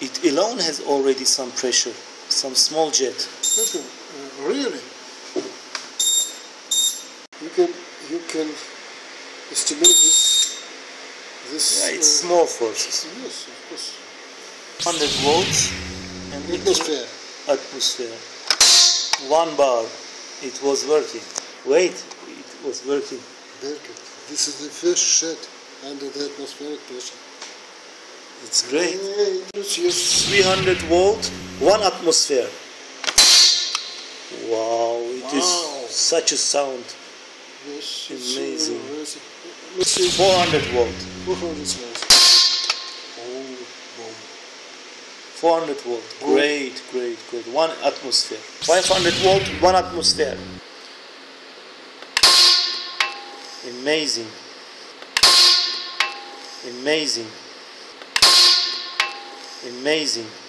it alone has already some pressure, some small jet. Okay. Really? You can estimate this. Yeah, it's small forces. Yes, of course. 100 volts and Atmosphere. Atmosphere. 1 bar. It was working. Wait, it was working. This is the first shed under the atmospheric pressure. It's great. Yes. 300 volt, 1 atmosphere. Wow, it is such a sound. Yes, Amazing. Let's see. 400 volt. 400 volts. Oh, boom. 400 volt. Great, great, great. 1 atmosphere. 500 volt, 1 atmosphere. Amazing. Amazing. Amazing.